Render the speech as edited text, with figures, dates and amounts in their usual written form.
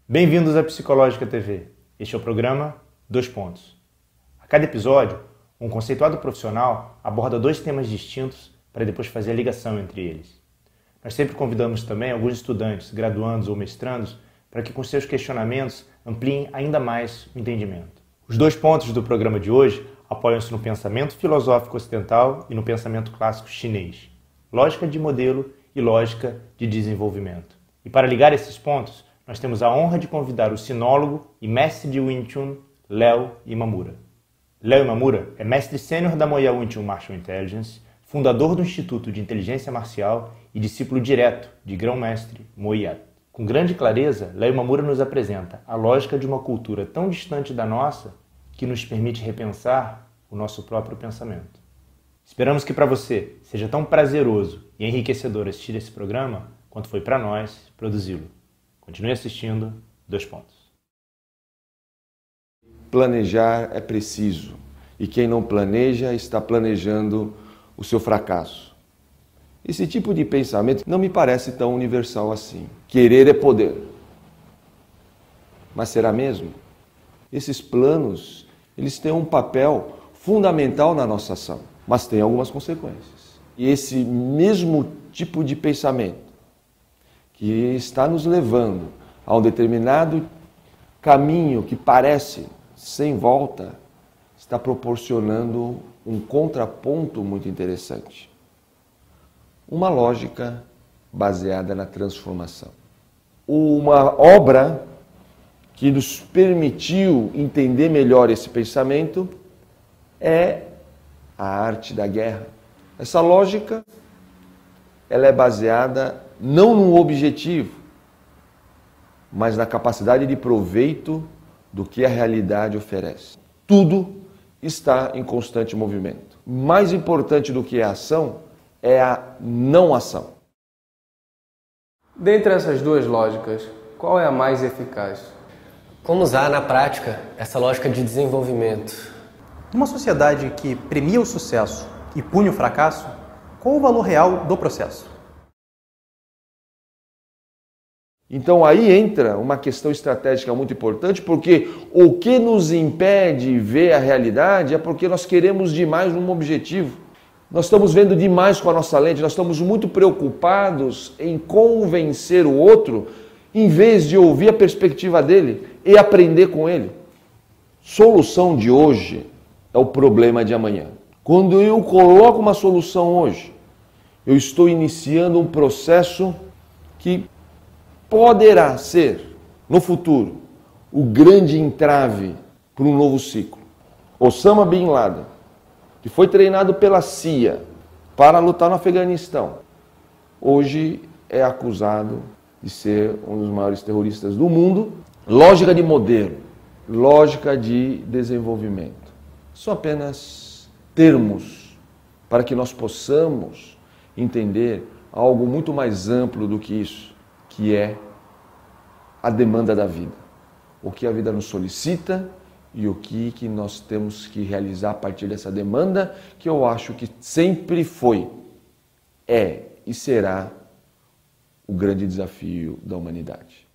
Bem-vindos à Psicológica TV. Este é o programa 2 Pontos. A cada episódio, um conceituado profissional aborda 2 temas distintos para depois fazer a ligação entre eles. Nós sempre convidamos também alguns estudantes, graduandos ou mestrandos, para que com seus questionamentos ampliem ainda mais o entendimento. Os 2 pontos do programa de hoje apoiam-se no pensamento filosófico ocidental e no pensamento clássico chinês, lógica de modelo e lógica de desenvolvimento. E para ligar esses pontos, nós temos a honra de convidar o sinólogo e mestre de Wing Chun, Léo Imamura. Léo Imamura é mestre sênior da Moya Wing Chun Martial Intelligence, fundador do Instituto de Inteligência Marcial e discípulo direto de grão-mestre Moya. Com grande clareza, Léo Imamura nos apresenta a lógica de uma cultura tão distante da nossa que nos permite repensar o nosso próprio pensamento. Esperamos que para você seja tão prazeroso e enriquecedor assistir esse programa quanto foi para nós produzi-lo. Continue assistindo 2 Pontos. Planejar é preciso, e quem não planeja está planejando o seu fracasso. Esse tipo de pensamento não me parece tão universal assim. Querer é poder. Mas será mesmo? Esses planos, eles têm um papel fundamental na nossa ação, mas têm algumas consequências. E esse mesmo tipo de pensamento que está nos levando a um determinado caminho que parece sem volta, está proporcionando um contraponto muito interessante. Uma lógica baseada na transformação. Uma obra que nos permitiu entender melhor esse pensamento é a arte da guerra. Essa lógica, ela é baseada não no objetivo, mas na capacidade de proveito do que a realidade oferece. Tudo está em constante movimento. Mais importante do que a ação é a não ação. Dentre essas 2 lógicas, qual é a mais eficaz? Como usar na prática essa lógica de desenvolvimento? Numa sociedade que premia o sucesso e pune o fracasso, qual o valor real do processo? Então aí entra uma questão estratégica muito importante, porque o que nos impede de ver a realidade é porque nós queremos demais um objetivo. Nós estamos vendo demais com a nossa lente, nós estamos muito preocupados em convencer o outro, em vez de ouvir a perspectiva dele e aprender com ele. Solução de hoje é o problema de amanhã. Quando eu coloco uma solução hoje, eu estou iniciando um processo que poderá ser, no futuro, o grande entrave para um novo ciclo. Osama Bin Laden, que foi treinado pela CIA para lutar no Afeganistão, hoje é acusado de ser um dos maiores terroristas do mundo. Lógica de modelo, lógica de desenvolvimento. São apenas termos para que nós possamos entender algo muito mais amplo do que isso, que é a demanda da vida. O que a vida nos solicita e o que nós temos que realizar a partir dessa demanda, que eu acho que sempre foi, é e será o grande desafio da humanidade.